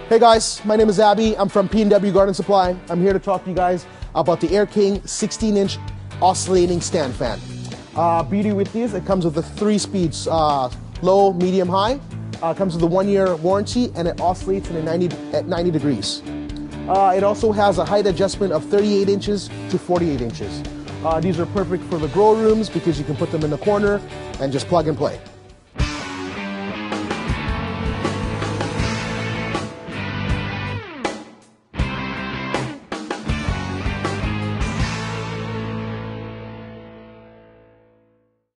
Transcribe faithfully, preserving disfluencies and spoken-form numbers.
Hey guys, my name is Abbie. I'm from P N W Garden Supply. I'm here to talk to you guys about the Air King sixteen inch oscillating stand fan. Uh, beauty with these, it comes with the three speeds, uh, low, medium, high. Uh, comes with a one year warranty and it oscillates in a ninety, at ninety degrees. Uh, it also has a height adjustment of thirty-eight inches to forty-eight inches. Uh, these are perfect for the grow rooms because you can put them in the corner and just plug and play.